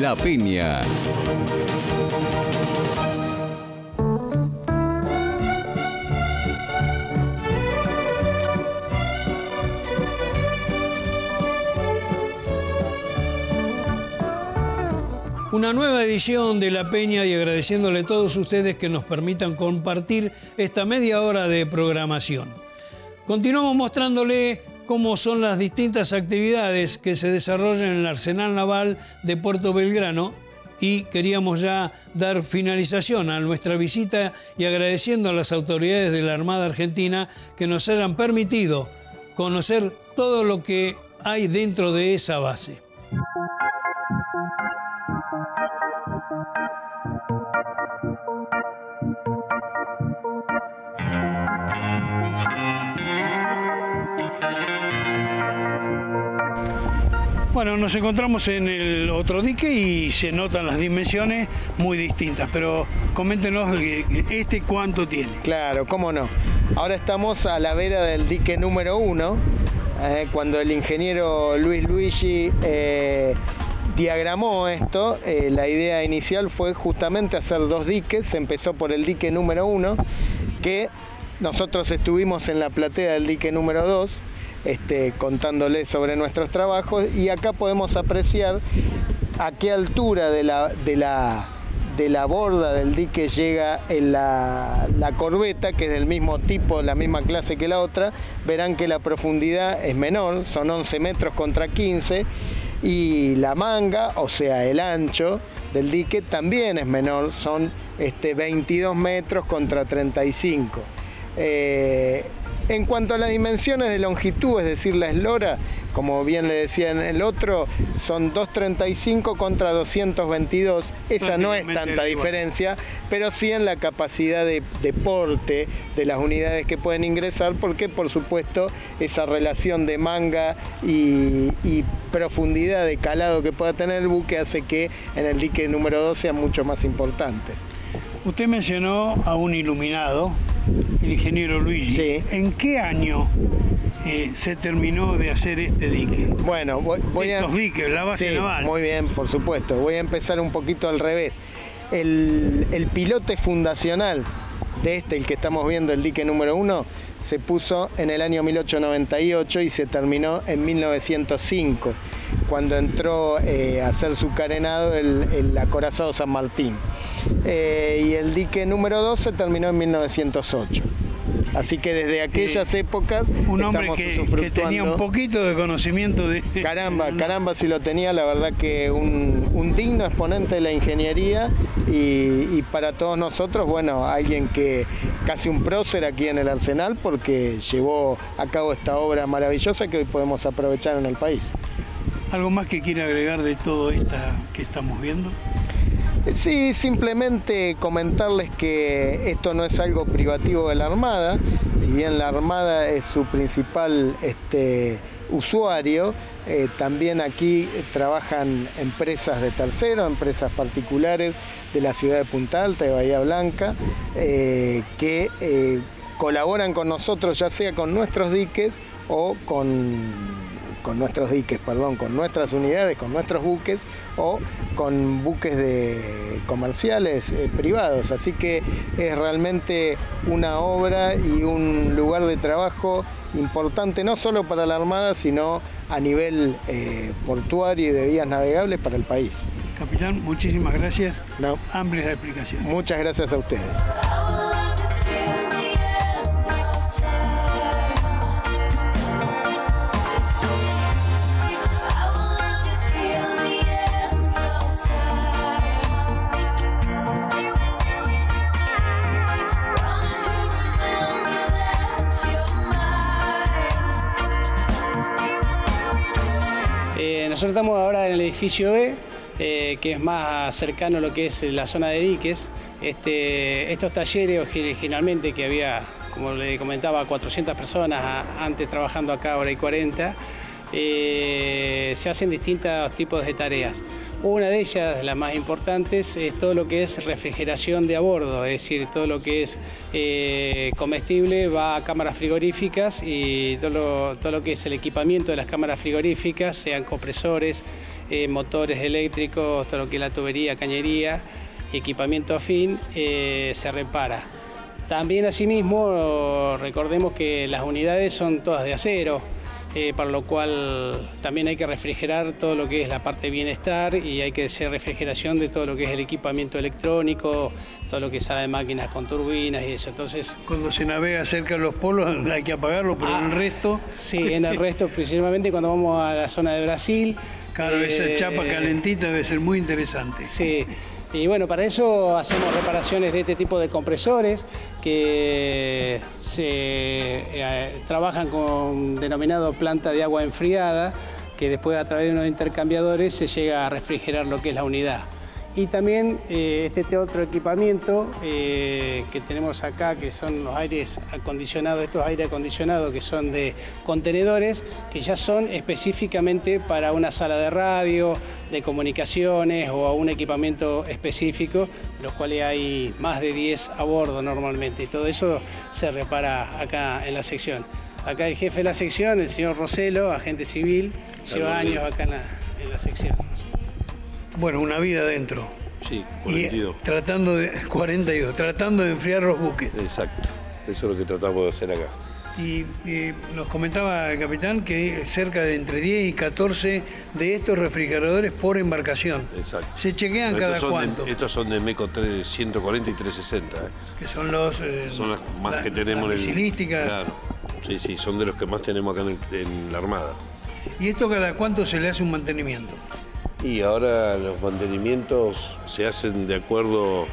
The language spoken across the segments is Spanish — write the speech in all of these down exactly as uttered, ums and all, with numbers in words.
La Peña. Una nueva edición de La Peña y agradeciéndole a todos ustedes que nos permitan compartir esta media hora de programación. Continuamos mostrándole cómo son las distintas actividades que se desarrollan en el Arsenal Naval de Puerto Belgrano y queríamos ya dar finalización a nuestra visita y agradeciendo a las autoridades de la Armada Argentina que nos hayan permitido conocer todo lo que hay dentro de esa base. Bueno, nos encontramos en el otro dique y se notan las dimensiones muy distintas, pero coméntenos este cuánto tiene. Claro, cómo no. Ahora estamos a la vera del dique número uno, eh, cuando el ingeniero Luis Luigi eh, diagramó esto, eh, la idea inicial fue justamente hacer dos diques. Se empezó por el dique número uno, que nosotros estuvimos en la platea del dique número dos, Este, contándoles sobre nuestros trabajos, y acá podemos apreciar a qué altura de la, de la, de la borda del dique llega en la, la corbeta, que es del mismo tipo, la misma clase que la otra. Verán que la profundidad es menor, son once metros contra quince, y la manga, o sea el ancho del dique, también es menor, son este, veintidós metros contra treinta y cinco. Eh, En cuanto a las dimensiones de longitud, es decir, la eslora, como bien le decía en el otro, son doscientos treinta y cinco contra doscientos veintidós. Esa no es tanta diferencia, pero sí en la capacidad de, de porte de las unidades que pueden ingresar, porque por supuesto esa relación de manga y, y profundidad de calado que pueda tener el buque hace que en el dique número dos sean mucho más importantes. Usted mencionó a un iluminado, el ingeniero Luigi. Sí. ¿En qué año eh, se terminó de hacer este dique? Bueno, voy, voy Estos a... diques, la base sí, naval. Muy bien, por supuesto. Voy a empezar un poquito al revés. El, el pilote fundacional de este, el que estamos viendo, el dique número uno, se puso en el año mil ochocientos noventa y ocho y se terminó en mil novecientos cinco, cuando entró eh, a hacer su carenado el, el acorazado San Martín. Eh, y el dique número dos se terminó en mil novecientos ocho. Así que desde aquellas eh, épocas un hombre que, que tenía un poquito de conocimiento de... Caramba, caramba si lo tenía, la verdad que un, un digno exponente de la ingeniería y, y para todos nosotros, bueno, alguien que casi un prócer aquí en el Arsenal, porque llevó a cabo esta obra maravillosa que hoy podemos aprovechar en el país. ¿Algo más que quiera agregar de todo esto que estamos viendo? Sí, simplemente comentarles que esto no es algo privativo de la Armada. Si bien la Armada es su principal este, usuario, eh, también aquí trabajan empresas de terceros, empresas particulares de la ciudad de Punta Alta, de Bahía Blanca, eh, que eh, colaboran con nosotros, ya sea con nuestros diques o con... con nuestros diques, perdón, con nuestras unidades, con nuestros buques o con buques de comerciales eh, privados. Así que es realmente una obra y un lugar de trabajo importante, no solo para la Armada, sino a nivel eh, portuario y de vías navegables para el país. Capitán, muchísimas gracias. No. Amplias explicaciones. Muchas gracias a ustedes. Nosotros estamos ahora en el edificio B, eh, que es más cercano a lo que es la zona de diques. Este, estos talleres originalmente, que había, como le comentaba, cuatrocientas personas antes trabajando acá, ahora hay cuarenta, eh, se hacen distintos tipos de tareas. Una de ellas, las más importantes, es todo lo que es refrigeración de a bordo, es decir, todo lo que es eh, comestible va a cámaras frigoríficas y todo lo, todo lo que es el equipamiento de las cámaras frigoríficas, sean compresores, eh, motores eléctricos, todo lo que es la tubería, cañería, equipamiento afín, eh, se repara. También asimismo, recordemos que las unidades son todas de acero, Eh, para lo cual también hay que refrigerar todo lo que es la parte de bienestar y hay que hacer refrigeración de todo lo que es el equipamiento electrónico, todo lo que sale de máquinas con turbinas y eso. Entonces, cuando se navega cerca de los polos hay que apagarlo, pero ah, en el resto... Sí, en el resto, principalmente cuando vamos a la zona de Brasil. Claro, eh, esa chapa calentita debe ser muy interesante. Sí. Y bueno, para eso hacemos reparaciones de este tipo de compresores que se eh, trabajan con denominado planta de agua enfriada, que después a través de unos intercambiadores se llega a refrigerar lo que es la unidad. Y también eh, este otro equipamiento eh, que tenemos acá, que son los aires acondicionados, estos aires acondicionados que son de contenedores, que ya son específicamente para una sala de radio, de comunicaciones o a un equipamiento específico, de los cuales hay más de diez a bordo normalmente. Y todo eso se repara acá en la sección. Acá el jefe de la sección, el señor Roselo, agente civil, lleva años acá en la, en la sección. Bueno, una vida adentro. Sí, cuarenta y dos. Y tratando de, cuarenta y dos, tratando de enfriar los buques. Exacto, eso es lo que tratamos de hacer acá. Y eh, nos comentaba el capitán que cerca de entre diez y catorce de estos refrigeradores por embarcación. Exacto. ¿Se chequean cada cuánto? De, estos son de MECO ciento cuarenta y trescientos sesenta. ¿eh? Que son los... Eh, son las más la, que tenemos la en el... misilística. Claro, sí, sí, son de los que más tenemos acá en, el, en la Armada. ¿Y esto cada cuánto se le hace un mantenimiento? Y ahora los mantenimientos se hacen de acuerdo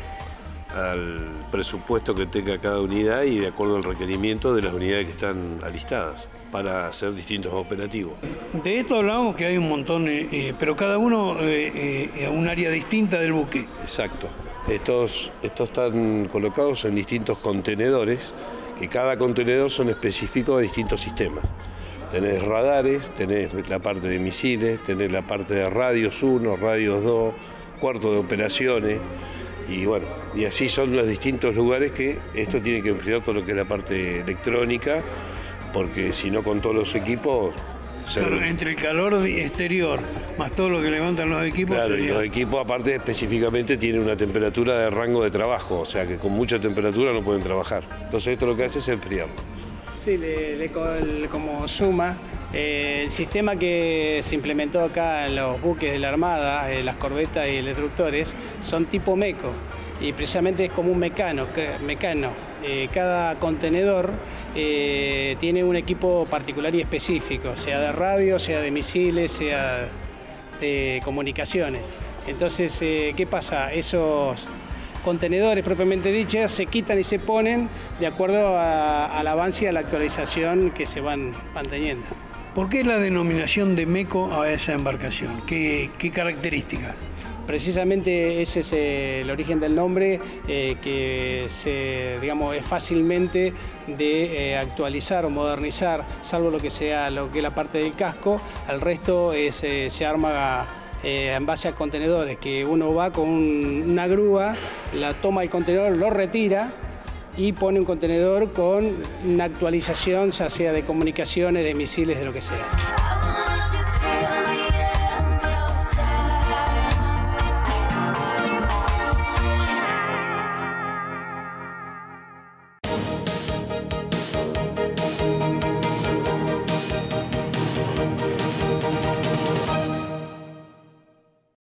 al presupuesto que tenga cada unidad y de acuerdo al requerimiento de las unidades que están alistadas para hacer distintos operativos. De esto hablábamos que hay un montón, eh, pero cada uno eh, eh, un área distinta del buque. Exacto. Estos, estos están colocados en distintos contenedores, que cada contenedor son específicos de distintos sistemas. Tenés radares, tenés la parte de misiles, tenés la parte de radios uno, radios dos, cuarto de operaciones, y bueno, y así son los distintos lugares que esto tiene que enfriar todo lo que es la parte electrónica, porque si no con todos los equipos... Claro, se... Entre el calor exterior más todo lo que levantan los equipos... Claro, sería... y los equipos aparte específicamente tienen una temperatura de rango de trabajo, o sea que con mucha temperatura no pueden trabajar. Entonces esto lo que hace es enfriarlo. Sí, le, le, como suma, eh, el sistema que se implementó acá en los buques de la Armada, eh, las corbetas y los destructores, son tipo MECO y precisamente es como un mecano. mecano. Eh, cada contenedor eh, tiene un equipo particular y específico, sea de radio, sea de misiles, sea de comunicaciones. Entonces, eh, ¿qué pasa? Esos contenedores propiamente dichos se quitan y se ponen de acuerdo a, al avance y a la actualización que se van manteniendo. ¿Por qué la denominación de MECO a esa embarcación? ¿Qué, qué características? Precisamente ese es el origen del nombre, eh, que se, digamos, es fácilmente de eh, actualizar o modernizar, salvo lo que sea lo que es la parte del casco. Al resto es, eh, se arma Eh, en base a contenedores, que uno va con un, una grúa, la toma el contenedor, lo retira y pone un contenedor con una actualización, ya sea de comunicaciones, de misiles, de lo que sea.